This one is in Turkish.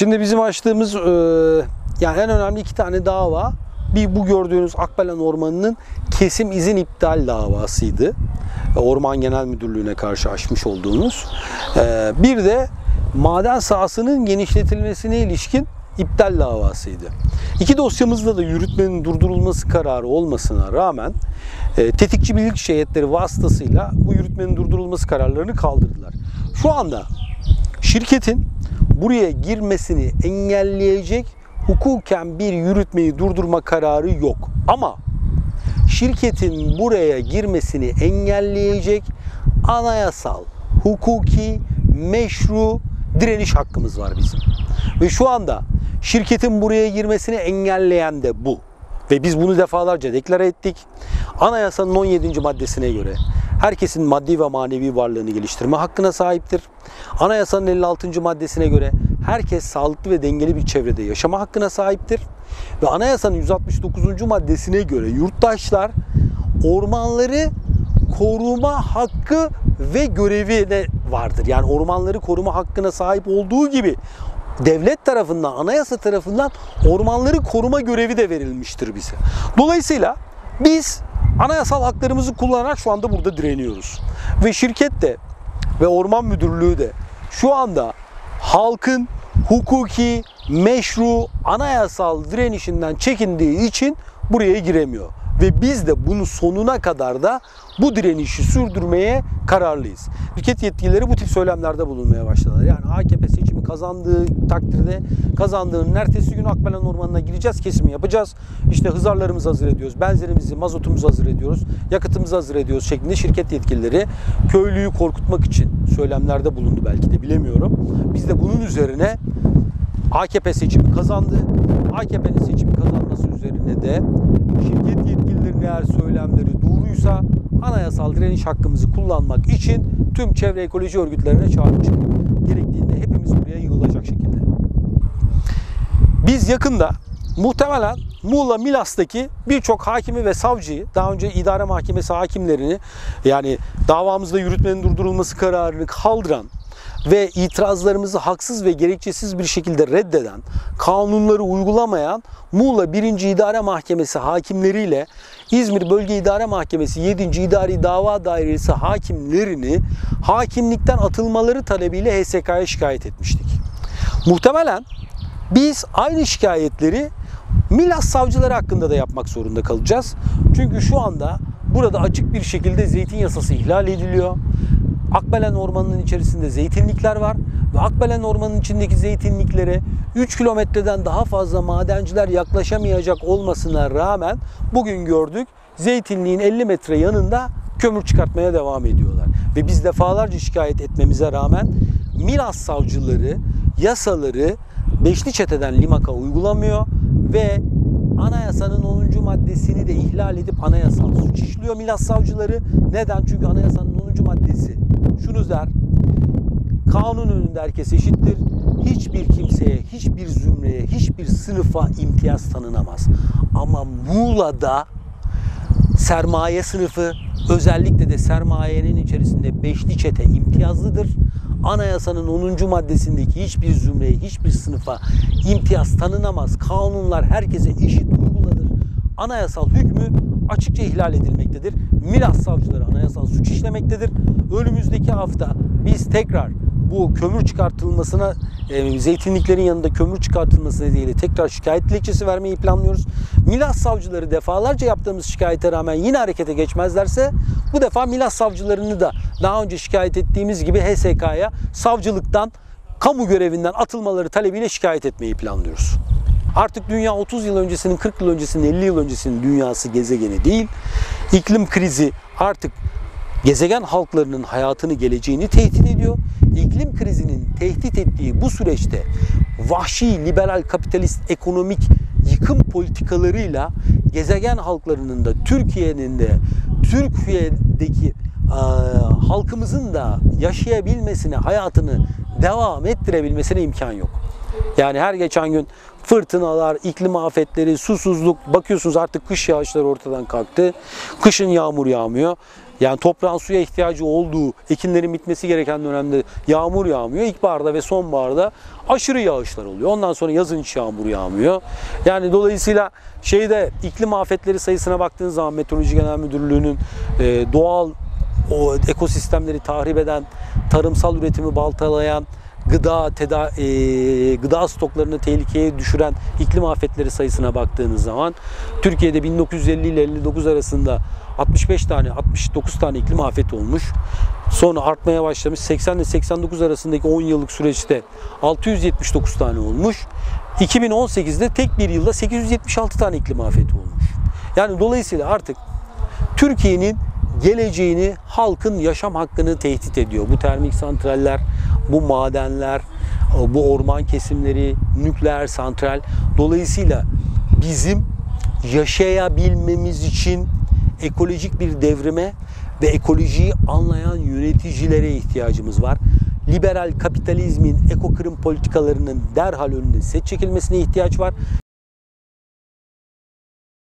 Şimdi bizim açtığımız yani en önemli iki tane dava. Bir bu gördüğünüz Akbelen Ormanı'nın kesim izin iptal davasıydı. Orman Genel Müdürlüğü'ne karşı açmış olduğumuz. Bir de maden sahasının genişletilmesine ilişkin iptal davasıydı. İki dosyamızda da yürütmenin durdurulması kararı olmasına rağmen tetikçi bilirkişi heyetleri vasıtasıyla bu yürütmenin durdurulması kararlarını kaldırdılar. Şu anda şirketin buraya girmesini engelleyecek hukuken bir yürütmeyi durdurma kararı yok. Ama şirketin buraya girmesini engelleyecek anayasal, hukuki, meşru direniş hakkımız var bizim. Ve şu anda şirketin buraya girmesini engelleyen de bu. Ve biz bunu defalarca deklare ettik. Anayasanın 17. maddesine göre herkesin maddi ve manevi varlığını geliştirme hakkına sahiptir. Anayasanın 56. maddesine göre herkes sağlıklı ve dengeli bir çevrede yaşama hakkına sahiptir. Ve anayasanın 169. maddesine göre yurttaşlar ormanları koruma hakkı ve görevi de vardır. Yani ormanları koruma hakkına sahip olduğu gibi devlet tarafından, anayasa tarafından ormanları koruma görevi de verilmiştir bize. Dolayısıyla biz anayasal haklarımızı kullanarak şu anda burada direniyoruz. Ve şirket de ve Orman Müdürlüğü de şu anda halkın hukuki, meşru, anayasal direnişinden çekindiği için buraya giremiyor. Ve biz de bunu sonuna kadar da bu direnişi sürdürmeye kararlıyız. Şirket yetkilileri bu tip söylemlerde bulunmaya başladılar. Yani AKP seçimi kazandığı takdirde kazandığının ertesi gün Akbelen Ormanı'na gireceğiz, kesimi yapacağız. İşte hızarlarımızı hazır ediyoruz, benzerimizi, mazotumuzu hazır ediyoruz, yakıtımızı hazır ediyoruz şeklinde şirket yetkilileri köylüyü korkutmak için söylemlerde bulundu belki de, bilemiyorum. Biz de bunun üzerine AKP seçimi kazandı. AKP'nin seçimi kazanması üzerine de şirket yetkililerinin eğer söylemleri doğruysa anayasal direniş hakkımızı kullanmak için tüm çevre ekoloji örgütlerine çağrılacak. Gerektiğinde hepimiz buraya yığılacak şekilde. Biz yakında muhtemelen Muğla Milas'taki birçok hakimi ve savcıyı, daha önce idare mahkemesi hakimlerini, yani davamızda yürütmenin durdurulması kararını kaldıran ve itirazlarımızı haksız ve gerekçesiz bir şekilde reddeden, kanunları uygulamayan Muğla 1. İdare Mahkemesi hakimleriyle İzmir Bölge İdare Mahkemesi 7. İdari Dava Dairesi hakimlerini hakimlikten atılmaları talebiyle HSK'ya şikayet etmiştik. Muhtemelen biz aynı şikayetleri Milas savcıları hakkında da yapmak zorunda kalacağız. Çünkü şu anda burada açık bir şekilde zeytin yasası ihlal ediliyor. Akbelen Ormanı'nın içerisinde zeytinlikler var ve Akbelen Ormanı'nın içindeki zeytinliklere 3 kilometreden daha fazla madenciler yaklaşamayacak olmasına rağmen bugün gördük zeytinliğin 50 metre yanında kömür çıkartmaya devam ediyorlar. Ve biz defalarca şikayet etmemize rağmen Milas savcıları yasaları beşli çeteden Limak'a uygulamıyor ve anayasanın 10. maddesini de ihlal edip anayasal suç işliyor Milas savcıları. Neden? Çünkü anayasanın 10. maddesi şunu der: kanun önünde herkes eşittir. Hiçbir kimseye, hiçbir zümreye, hiçbir sınıfa imtiyaz tanınamaz. Ama Muğla'da sermaye sınıfı, özellikle de sermayenin içerisinde beşli çete imtiyazlıdır. Anayasanın 10. maddesindeki hiçbir zümreye, hiçbir sınıfa imtiyaz tanınamaz. Kanunlar herkese eşit uygulanır. Anayasal hükmü açıkça ihlal edilmektedir. Milas savcıları anayasal suç işlemektedir. Önümüzdeki hafta biz tekrar bu kömür çıkartılmasına, zeytinliklerin yanında kömür çıkartılması nedeniyle tekrar şikayet dilekçesi vermeyi planlıyoruz. Milas savcıları defalarca yaptığımız şikayete rağmen yine harekete geçmezlerse bu defa Milas savcılarını da daha önce şikayet ettiğimiz gibi HSK'ya savcılıktan, kamu görevinden atılmaları talebiyle şikayet etmeyi planlıyoruz. Artık dünya 30 yıl öncesinin, 40 yıl öncesinin, 50 yıl öncesinin dünyası, gezegeni değil. İklim krizi artık gezegen halklarının hayatını, geleceğini tehdit ediyor. İklim krizinin tehdit ettiği bu süreçte vahşi, liberal, kapitalist, ekonomik yıkım politikalarıyla gezegen halklarının da Türkiye'deki halkımızın da yaşayabilmesine, hayatını devam ettirebilmesine imkan yok. Yani her geçen gün fırtınalar, iklim afetleri, susuzluk, bakıyorsunuz artık kış yağışları ortadan kalktı. Kışın yağmur yağmıyor. Yani toprağın suya ihtiyacı olduğu, ekinlerin bitmesi gereken dönemde yağmur yağmıyor. İlkbaharda ve sonbaharda aşırı yağışlar oluyor. Ondan sonra yazın hiç yağmur yağmıyor. Yani dolayısıyla iklim afetleri sayısına baktığınız zaman Meteoroloji Genel Müdürlüğü'nün doğal o ekosistemleri tahrip eden, tarımsal üretimi baltalayan, gıda stoklarını tehlikeye düşüren iklim afetleri sayısına baktığınız zaman Türkiye'de 1950 ile 59 arasında 69 tane iklim afeti olmuş. Sonra artmaya başlamış. 80 ile 89 arasındaki 10 yıllık süreçte 679 tane olmuş. 2018'de tek bir yılda 876 tane iklim afeti olmuş. Yani dolayısıyla artık Türkiye'nin geleceğini, halkın yaşam hakkını tehdit ediyor. Bu termik santraller, bu madenler, bu orman kesimleri, nükleer santral. Dolayısıyla bizim yaşayabilmemiz için ekolojik bir devrime ve ekolojiyi anlayan yöneticilere ihtiyacımız var. Liberal kapitalizmin ekokırım politikalarının derhal önüne set çekilmesine ihtiyaç var.